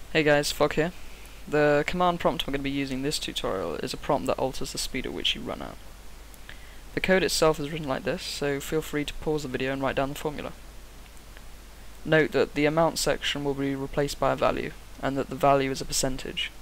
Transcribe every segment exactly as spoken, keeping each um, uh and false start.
Hey guys, Fog here. The command prompt I'm going to be using in this tutorial is a prompt that alters the speed at which you run at. The code itself is written like this, so feel free to pause the video and write down the formula. Note that the amount section will be replaced by a value, and that the value is a percentage.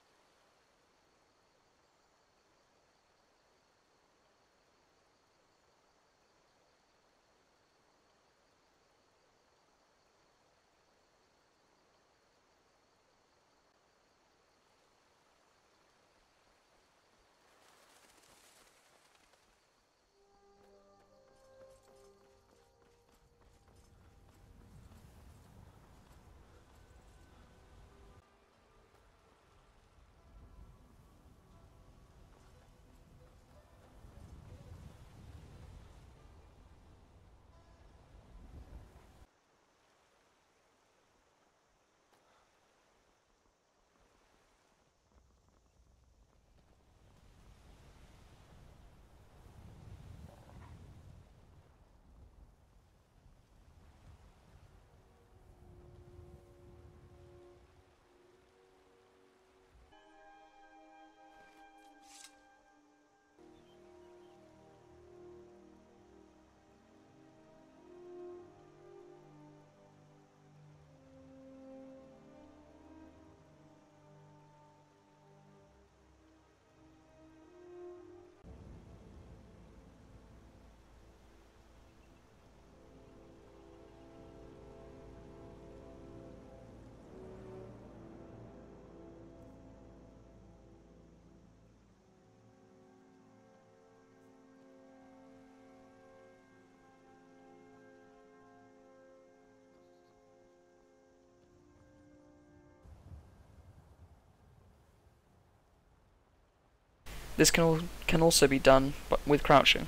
This can, al can also be done but with crouching.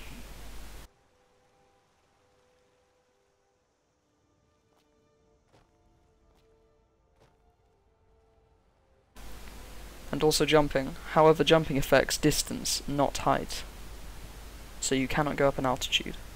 And also jumping. However, jumping affects distance, not height. So you cannot go up in altitude.